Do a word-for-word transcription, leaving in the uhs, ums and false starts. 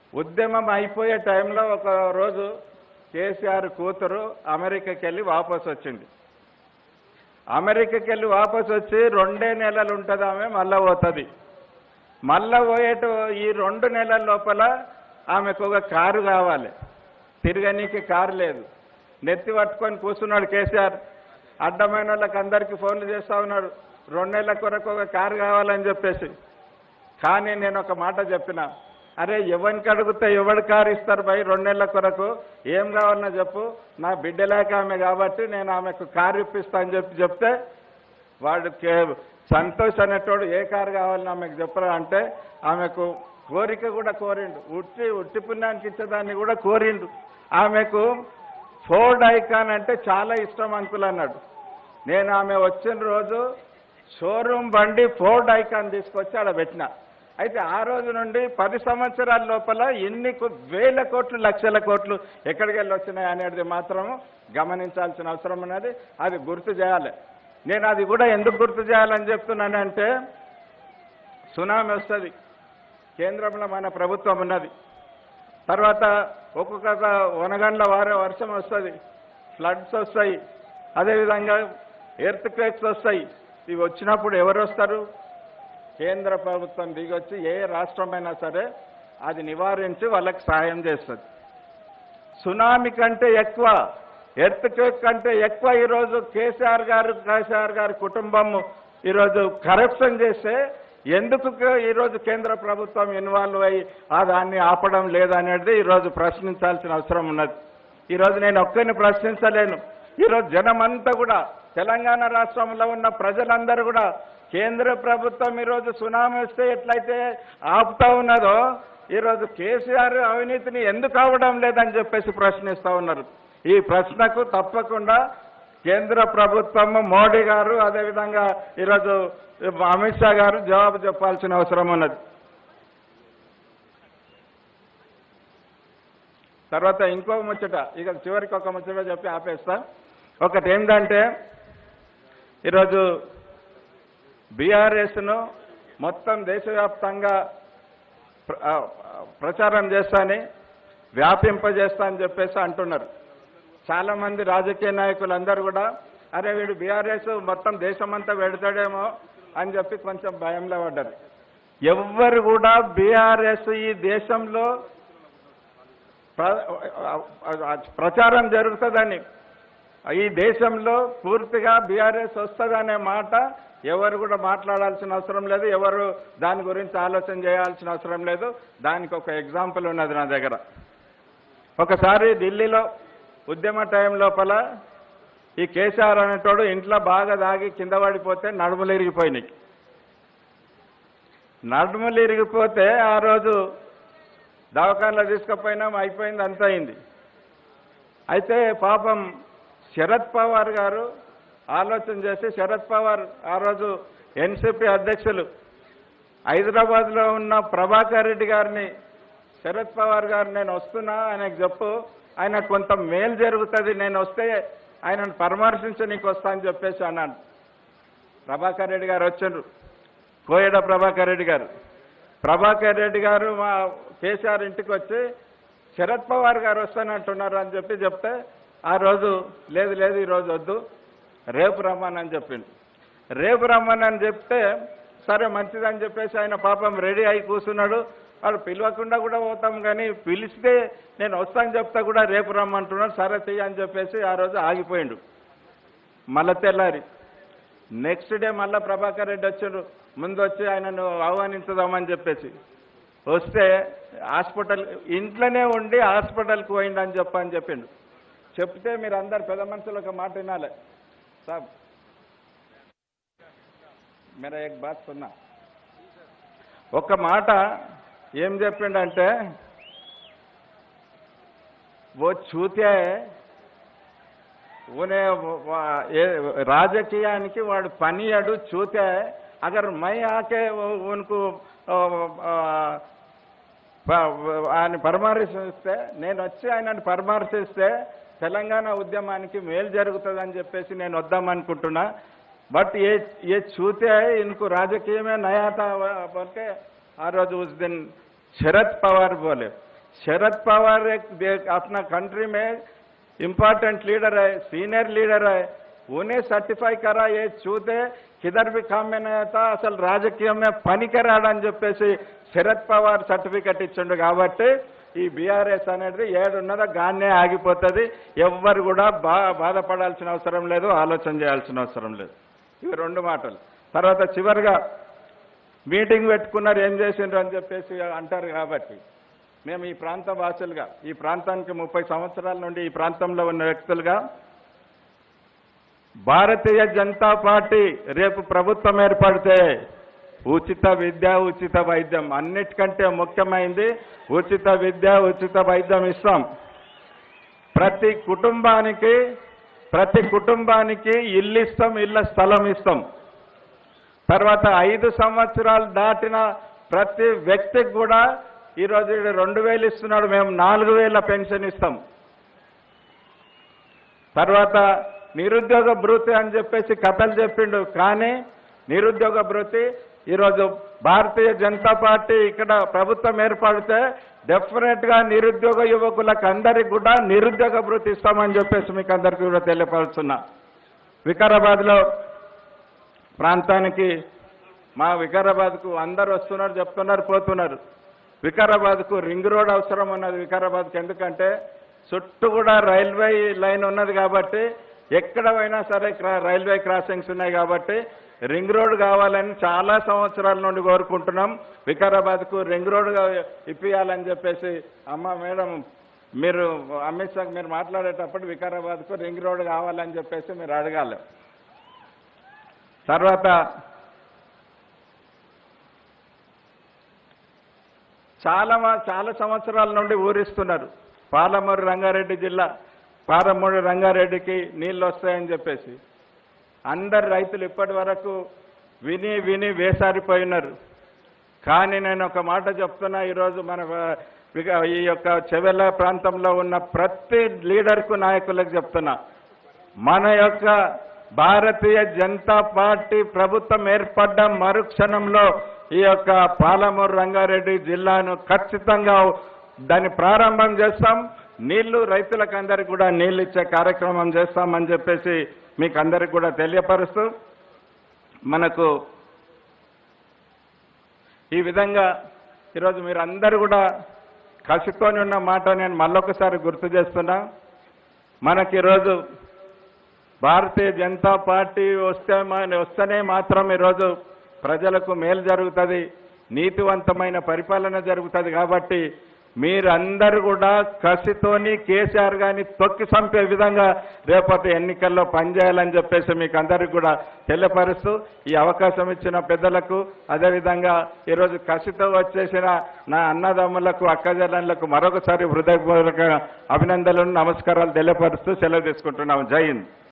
ఉద్యమం అయిపోయే టైంలో ఒక రోజు కేసీఆర్ కూతురు అమెరికాకి వెళ్ళి వాపసు వచ్చింది. అమెరికాకి వెళ్ళి వాపసు వచ్చి రెండే నెలలు ఉంటుంది, ఆమె మళ్ళా పోతుంది. మళ్ళా పోయేట ఈ రెండు నెలల లోపల ఆమెకు ఒక కారు కావాలి, తిరగనీకి కారు లేదు. నెత్తి పట్టుకొని కూర్చున్నాడు కేసీఆర్. అడ్డమైన వాళ్ళకి అందరికీ ఫోన్లు చేస్తూ ఉన్నాడు, రెండు నెలల కొరకు ఒక కారు కావాలని చెప్పేసి. కానీ నేను ఒక మాట చెప్పిన, అరే ఎవరికి అడిగితే ఎవడు కారు ఇస్తారు భయ్, రెండు నెలల కొరకు ఏం కావాలన్నా చెప్పు, నా బిడ్డలేక ఆమె కాబట్టి నేను ఆమెకు కారు ఇప్పిస్తా అని చెప్పి చెప్తే వాడు సంతోష్ అనేటోడు ఏ కారు కావాలని ఆమెకు చెప్పరా అంటే ఆమెకు కోరిక కూడా కోరిండు, ఉట్టి ఉట్టి పుణ్యానికి ఇచ్చేదాన్ని కూడా కోరిండు. ఆమెకు ఫోర్డ్ ఐకాన్ అంటే చాలా ఇష్టం అంకుల్ అన్నాడు. నేను ఆమె వచ్చిన రోజు షోరూమ్ బండి ఫోర్డ్ ఐకాన్ తీసుకొచ్చి ఆడ పెట్టిన. అయితే ఆ రోజు నుండి పది సంవత్సరాల లోపల ఎన్ని వేల కోట్లు లక్షల కోట్లు ఎక్కడికి వెళ్ళి వచ్చినాయి అనేది మాత్రం గమనించాల్సిన అవసరం ఉన్నది. అది గుర్తు చేయాలి. నేను అది కూడా ఎందుకు గుర్తు చేయాలని చెప్తున్నానంటే, సునామీ వస్తుంది, కేంద్రంలో మన ప్రభుత్వం ఉన్నది, తర్వాత ఒక్కొక్క వనగండ్ల వార వర్షం వస్తుంది, ఫ్లడ్స్ వస్తాయి, అదేవిధంగా ఎర్త్ క్వేక్స్ వస్తాయి. ఇవి వచ్చినప్పుడు ఎవరు వస్తారు? కేంద్ర ప్రభుత్వం దిగొచ్చి ఏ రాష్ట్రమైనా సరే అది నివారించి వాళ్ళకి సహాయం చేస్తుంది. సునామీ కంటే ఎక్కువ, ఎర్త్ క్వేక్ కంటే ఎక్కువ ఈరోజు కేసీఆర్ గారు కేసీఆర్ గారి కుటుంబం ఈరోజు కరప్షన్ చేస్తే ఎందుకు ఈరోజు కేంద్ర ప్రభుత్వం ఇన్వాల్వ్ అయ్యి ఆ దాన్ని ఆపడం లేదనేది ఈరోజు ప్రశ్నించాల్సిన అవసరం ఉన్నది. ఈరోజు నేను ఒక్కరిని ప్రశ్నించలేను. ఈరోజు జనమంతా కూడా, తెలంగాణ రాష్ట్రంలో ఉన్న ప్రజలందరూ కూడా కేంద్ర ప్రభుత్వం ఈరోజు సునామీ వస్తే ఎట్లయితే ఆపుతా ఉన్నదో ఈరోజు కేసీఆర్ అవినీతిని ఎందుకు ఆవడం లేదని చెప్పేసి ప్రశ్నిస్తూ ఉన్నారు. ఈ ప్రశ్నకు తప్పకుండా కేంద్ర ప్రభుత్వం, మోడీ గారు, అదేవిధంగా ఈరోజు అమిత్ షా గారు జవాబు చెప్పాల్సిన అవసరం ఉన్నది. తర్వాత ఇంకో ముచ్చట, ఇక చివరికి ఒక ముచ్చట చెప్పి ఆపేస్తా. ఒకటి ఏంటంటే, ఈరోజు బీఆర్ఎస్ను మొత్తం దేశవ్యాప్తంగా ప్రచారం చేస్తాని, వ్యాపింపజేస్తా అని చెప్పేసి అంటున్నారు. చాలామంది రాజకీయ నాయకులందరూ కూడా అరే వీడు బీఆర్ఎస్ మొత్తం దేశమంతా పెడతాడేమో అని చెప్పి కొంచెం భయంలో పడ్డారు. ఎవ్వరు కూడా బీఆర్ఎస్ ఈ దేశంలో ప్రచారం జరుగుతుందని, ఈ దేశంలో పూర్తిగా బీఆర్ఎస్ వస్తుందనే మాట ఎవరు కూడా మాట్లాడాల్సిన అవసరం లేదు, ఎవరు దాని గురించి ఆలోచన చేయాల్సిన అవసరం లేదు. దానికి ఒక ఎగ్జాంపుల్ ఉన్నది నా దగ్గర. ఒకసారి ఢిల్లీలో ఉద్యమ టైం లోపల ఈ కేసీఆర్ అనేటోడు ఇంట్లో బాగా దాగి కింద పడిపోతే నడుములు ఇరిగిపోయినాయి. నడుములు ఇరిగిపోతే ఆ రోజు దవాఖానలో తీసుకుపోయినాం, అయిపోయింది, అంత అయింది. అయితే పాపం శరద్ పవార్ గారు ఆలోచన చేసి, శరద్ పవార్ ఆ రోజు ఎన్సీపీ అధ్యక్షులు హైదరాబాద్లో ఉన్న ప్రభాకర్ రెడ్డి గారిని, శరద్ పవార్ గారు నేను వస్తున్నా, ఆయనకు చెప్పు, ఆయన కొంత మేలు జరుగుతుంది, నేను వస్తే ఆయనను పరామర్శించి నీకు వస్తా అని చెప్పేసి అన్నాను. ప్రభాకర్ రెడ్డి గారు వచ్చిండ్రు, కోయడ ప్రభాకర్ రెడ్డి గారు. ప్రభాకర్ రెడ్డి గారు మా కేసీఆర్ ఇంటికి వచ్చి శరద్ పవార్ గారు వస్తానంటున్నారు అని చెప్పి చెప్తే, ఆ రోజు లేదు లేదు ఈరోజు వద్దు, రేపు రమ్మని చెప్పిండు. రేపు రమ్మని అని చెప్తే సరే మంచిదని చెప్పేసి ఆయన పాపం రెడీ అయి కూర్చున్నాడు. వాడు పిలవకుండా కూడా పోతాం కానీ పిలిస్తే నేను వస్తాను చెప్తా కూడా రేపు రమ్మంటున్నాడు, సరే చెయ్యి అని చెప్పేసి ఆ రోజు ఆగిపోయిండు. మళ్ళా తెల్లారి నెక్స్ట్ డే మళ్ళా ప్రభాకర్ రెడ్డి వచ్చిండు, ముందు వచ్చి ఆయనను ఆహ్వానించుదామని చెప్పేసి వస్తే హాస్పిటల్ ఇంట్లోనే ఉండి హాస్పిటల్కి పోయిండని చెప్పని చెప్పిండు. చెప్తే మీరు అందరు పెద్ద మనుషులు ఒక మాట వినాలి. సాబ్ మేరా ఏక్ బాత్ సున్నా, ఒక మాట ఏం చెప్పిండంటే, वो చూతే ఊనే రాజకీయానికి వాడు పనియాడు చూతే, అగర్ మై ఆకే ఉनको ఆయన పరామర్శిస్తే, నేను వచ్చి ఆయనను పరామర్శిస్తే తెలంగాణ ఉద్యమానికి మేలు జరుగుతుందని చెప్పేసి నేను వద్దామనుకుంటున్నా. బట్ ఏ ఏ చూతే ఇनको రాజకీయమే నయా తా బోల్కే ఆ రోజు ఉస్ దిన్ శరద్ పవార్ బోలే. शरद पवार एक दे- अपना कंट्री में इम्पोर्टेंट लीडर है, सीनियर लीडर है, उन्हें सर्टिफाई करा ये चूते किधर भी काम में नहीं आता असल राजकीय में పనికి రాడని చెప్పేసి శరద్ పవార్ సర్టిఫికెట్ ఇచ్చిండు కాబట్టి ఈ బీఆర్ఎస్ అనేది ఏడున్నదో గానే ఆగిపోతుంది. ఎవ్వరు కూడా బా బాధపడాల్సిన అవసరం లేదు, ఆలోచన చేయాల్సిన అవసరం లేదు. ఇవి రెండు మాటలు. తర్వాత చివరిగా మీటింగ్ పెట్టుకున్నారు ఏం చేసిండ్రు అని చెప్పేసి అంటారు కాబట్టి మేము ఈ ప్రాంత వాసులుగా, ఈ ప్రాంతానికి ముప్పై సంవత్సరాల నుండి ఈ ప్రాంతంలో ఉన్న వ్యక్తులుగా భారతీయ జనతా పార్టీ రేపు ప్రభుత్వం ఏర్పడితే ఉచిత విద్య, ఉచిత వైద్యం, అన్నిటికంటే ముఖ్యమైనది ఉచిత విద్య, ఉచిత వైద్యం ఇస్తాం. ప్రతి కుటుంబానికి ప్రతి కుటుంబానికి ఇల్లు ఇస్తాం, ఇళ్ళ స్థలం ఇస్తాం. తర్వాత ఐదు సంవత్సరాలు దాటిన ప్రతి వ్యక్తికి కూడా ఈరోజు రెండు వేలు ఇస్తున్నాడు, మేము నాలుగు వేల పెన్షన్ ఇస్తాం. తర్వాత నిరుద్యోగ భృతి అని చెప్పేసి కథలు చెప్పిండు, కానీ నిరుద్యోగ భృతి ఈరోజు భారతీయ జనతా పార్టీ ఇక్కడ ప్రభుత్వం ఏర్పడితే డెఫినెట్ గా నిరుద్యోగ యువకులకు అందరికి కూడా నిరుద్యోగ భృతి ఇస్తామని చెప్పేసి మీకు అందరికీ కూడా తెలియపరుస్తున్నా. వికారాబాద్ లో ప్రాంతానికి మా వికారాబాద్కు అందరు వస్తున్నారు, చెప్తున్నారు, పోతున్నారు. వికారాబాద్కు రింగ్ రోడ్ అవసరం ఉన్నది. వికారాబాద్కు ఎందుకంటే చుట్టూ కూడా రైల్వే లైన్ ఉన్నది కాబట్టి ఎక్కడ పోయినా సరే రైల్వే క్రాసింగ్స్ ఉన్నాయి కాబట్టి రింగ్ రోడ్ కావాలని చాలా సంవత్సరాల నుండి కోరుకుంటున్నాం. వికారాబాద్కు రింగ్ రోడ్ ఇప్పియాలని చెప్పేసి అమ్మ మేడం మీరు అమిత్ షా మీరు మాట్లాడేటప్పుడు వికారాబాద్కు రింగ్ రోడ్ కావాలని చెప్పేసి మీరు అడగాలి. తర్వాత చాలా చాలా సంవత్సరాల నుండి ఊరిస్తున్నారు పాలమూరు రంగారెడ్డి జిల్లా, పాలమూరు రంగారెడ్డికి నీళ్ళు వస్తాయని చెప్పేసి అందరు రైతులు ఇప్పటి వరకు విని విని వేసారిపోయినారు. కానీ నేను ఒక మాట చెప్తున్నా, ఈరోజు మన ఈ యొక్క చెవెళ్ళ ప్రాంతంలో ఉన్న ప్రతి లీడర్కు నాయకులకు చెప్తున్నా, మన యొక్క భారతీయ జనతా పార్టీ ప్రభుత్వం ఏర్పడ్డ మరుక్షణంలో ఈ యొక్క పాలమూరు రంగారెడ్డి జిల్లాను ఖచ్చితంగా దాన్ని ప్రారంభం చేస్తాం. నీళ్లు రైతులకు అందరికీ కూడా నీళ్ళు ఇచ్చే కార్యక్రమం చేస్తామని చెప్పేసి మీకు అందరికి కూడా తెలియపరుస్తూ, మనకు ఈ విధంగా ఈరోజు మీరు అందరూ కూడా కసితోని ఉన్న మాట నేను మళ్ళొకసారి గుర్తు చేస్తున్నా. మనకి ఈరోజు భారతీయ జనతా పార్టీ వస్తే వస్తేనే మాత్రం ఈరోజు ప్రజలకు మేలు జరుగుతుంది, నీతివంతమైన పరిపాలన జరుగుతుంది. కాబట్టి మీరందరూ కూడా కసితోని కేసీఆర్ గారిని తొక్కి చంపే విధంగా రేపటి ఎన్నికల్లో పనిచేయాలని చెప్పేసి మీకు అందరికీ కూడా తెలియపరుస్తూ, ఈ అవకాశం ఇచ్చిన పెద్దలకు, అదేవిధంగా ఈరోజు కసితో వచ్చేసిన నా అన్నదమ్ములకు, అక్కజనులకు మరొకసారి హృదయపూర్వక అభినందనలు, నమస్కారాలు తెలియపరుస్తూ సెలవు తీసుకుంటున్నాము. జై హింద్.